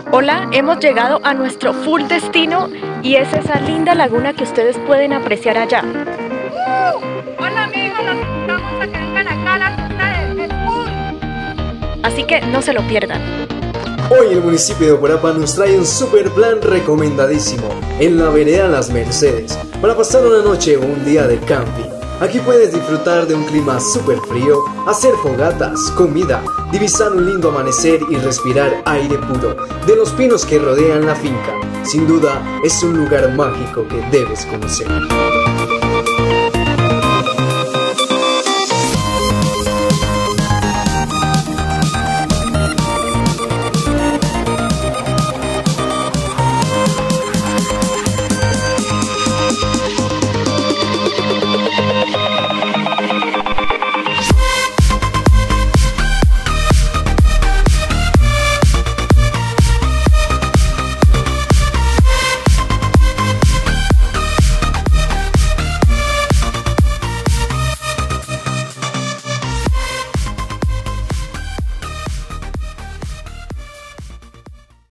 Hola, hemos llegado a nuestro full destino y es esa linda laguna que ustedes pueden apreciar allá. Hola amigos, los invitamos a que vengan acá a la ruta del full. Así que no se lo pierdan. Hoy el municipio de Oporapa nos trae un super plan recomendadísimo en la vereda Las Mercedes para pasar una noche o un día de camping. Aquí puedes disfrutar de un clima súper frío, hacer fogatas, comida, divisar un lindo amanecer y respirar aire puro de los pinos que rodean la finca. Sin duda, es un lugar mágico que debes conocer.